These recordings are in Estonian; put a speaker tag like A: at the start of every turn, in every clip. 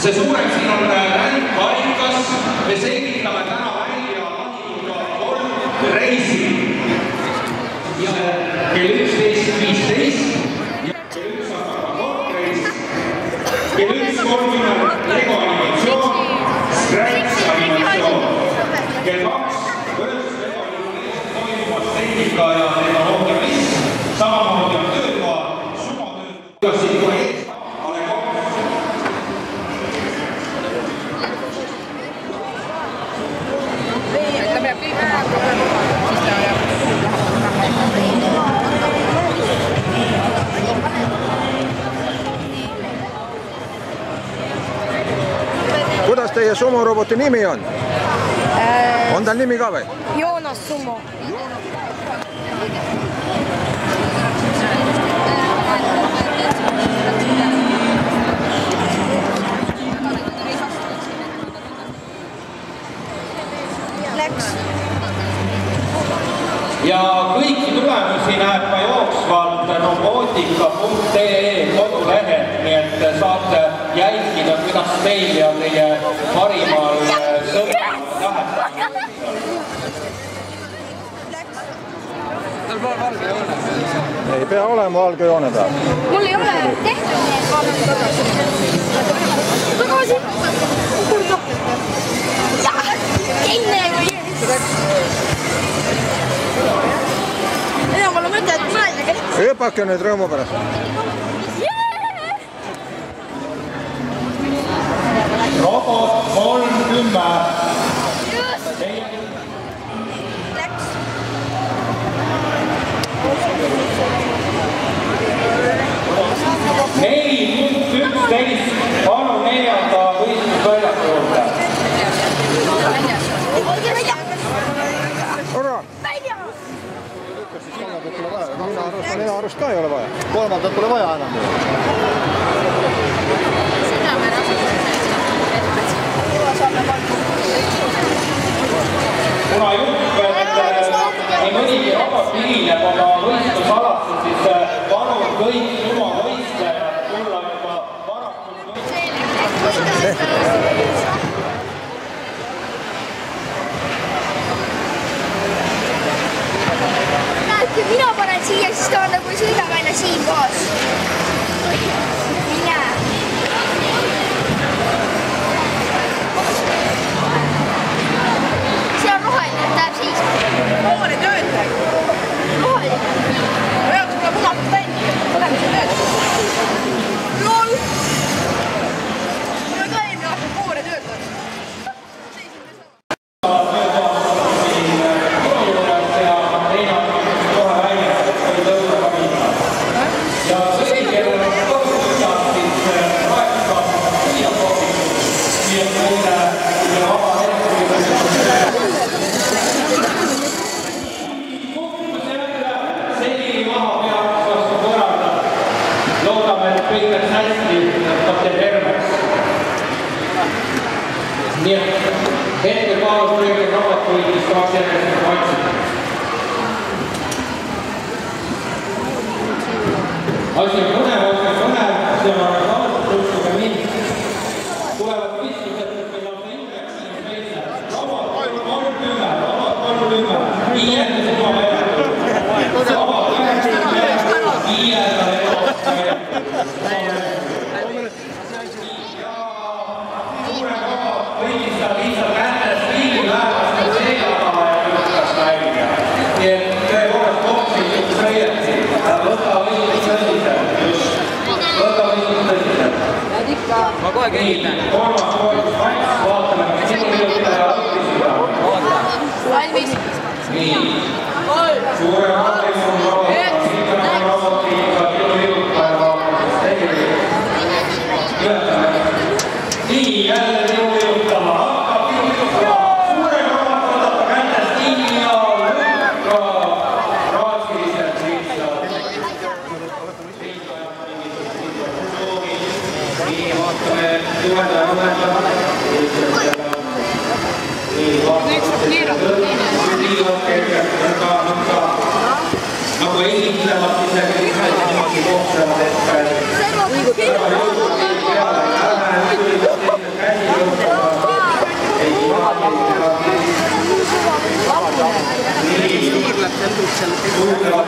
A: see suurem siin on rändkarikas. Me selgitame täna välja lahinguga 3 reisi. Kell 11.15 ja kell 1 hakkab kortreis. Kell 1.30 Lego animatsioon, Scratch animatsioon. Kell 2 võrdsus Lego animatsioon toimumas tehnika ja tehnoloogiamis. Samamoodi on töökoha, sumotööd. Kuidas siin kohe ees?
B: Kuidas teie sumoroboti nimi on? On tal nimi ka või?
C: Joonas Sumo. Läks.
A: Ja kõiki tulemusi näeb ka jooksvalt robotika.ee kodulehel, nii et saate jälgida, kuidas teil ja teie parimal sõbral läheb.
B: Ei pea olema valge joone peal.
C: Mul ei ole tehtud need vaadanud tagasi. Kurga. Enne või enam ole mõtet mõelda.
B: Hüpake nüüd rõõmu pärast.
A: Robot 30.
C: Läks.
A: Neli punkt 11, palun 4. võistlusväljaku juurde.
B: Minu arust ka ei ole vaja. Kolmandat pole vaja enam.
A: Kuna jutt, et nii mõnigi robot hilineb oma võistlusalasse, siis palun kõik sumavõistlejad tulla juba varakult
C: Kui mina panen siia, siis ta on nagu ei sõida välja siin koos. Mine. See on roheline, läheb siis. Roheline töötab. Roheline. Rajab sulle punased välja. Oleme see töötab. Lol. Mulle ka eelmine aasta koore töötab. Kõik läks hästi, kapten Hermes. Nii et hetkel kaalusprojekti robotpuitis 2 järgmist matsi. Asi on põnev, see on kaalustus, uskuge mind. Tulevad võistlused, meil on see indeks, robot 30, 5. sumaväljaku. Robot 90, 5. Võidistab lihtsalt kätest pilli väärast ja selja taha ja lükkas välja. Nii et tõepoolest kopsid üks õieti. Võta võistlus tõsiselt. Võta võistlus tõsiselt.
D: Ma kohe kehitan.
A: Kolmas koolus Mats, vaatame, kas sinu minutit ja õppisida.
C: Valmis.
A: Nii. Suure maailm on robot. Siin on robotiga minu minuta ja vaatame tegelikult. Ületame. Nii, jälle minu minutama. Hakkab minu minutama. Suure robot võtab kätest kinni ja lükka raasiliselt lihtsalt. Nii, vaatame. Juhenda. Nii, nagu esitlevad, siis need kõik niimoodi kohtlevad, et
C: Üritavad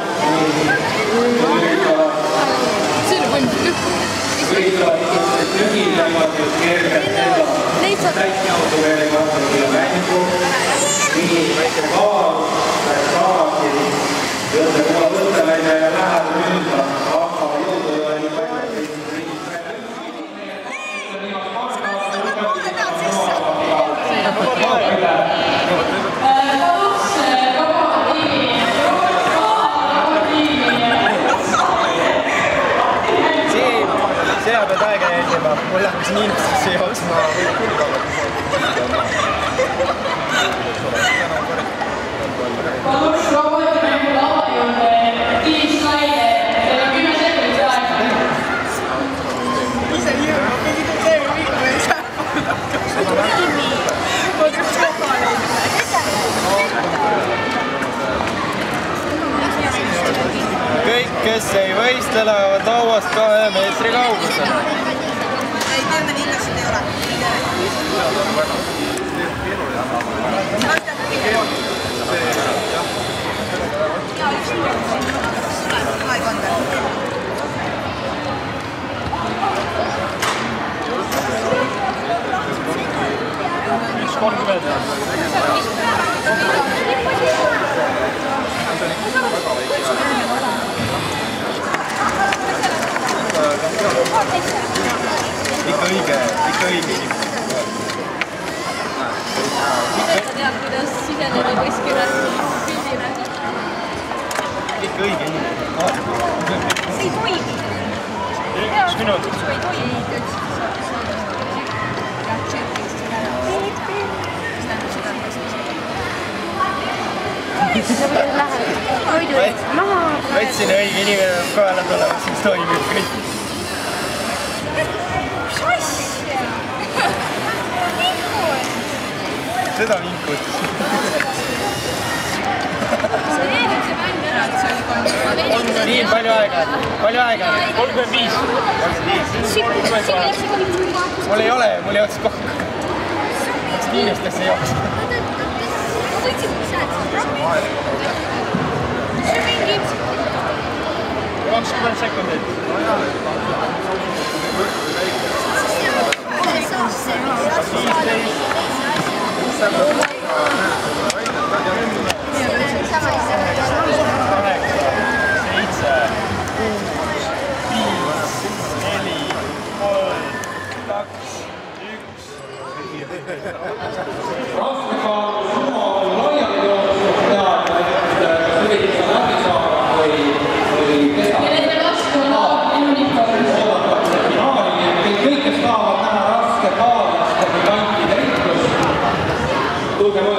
C: ühinevad just kergelt enda täisjauduveeriga vastavile mängu. Nii kaalus tagasi jõuda kohe võttelaine ja läheb ümber, aga jõudu ei ole nii palju.
E: Seda pead aega jälgima, mul hakkas miinustesse jooksma.
F: Palun robotmängu lava juurde 5 slaide, teil on 10 sekundit aega.
G: Ise jõuab, pidid teeme viiku ei saa. Ma teeb kohale.
E: Kõik, kes ei võistle, lähevad lauast 2 meetri kaugusele.
G: Ei, teeme nii, kas siin ei ole.
E: Ikka õige inimene.
F: Sa tead, kuidas siseneda kuskile pildile.
E: Ikka õige inimene.
F: See ei toimi.
E: Üks minut.
F: See ei toimi.
E: Võtsin õige inimene kohale tulema, siis toimib kõik. Seda vinkut. Nii, palju aega? 35. Mul ei ole, mul jõudis kokku. Läks miinustesse jooksma. 20 sekundit.
C: Rastekaalu summa on laiali jooksnud teada, et üritus on läbi saada või keda.
F: Ja nende vastu on uniform.
C: Oodatakse finaali, kõik, kes tahavad näha raske kaalast või kantide riklust, tulge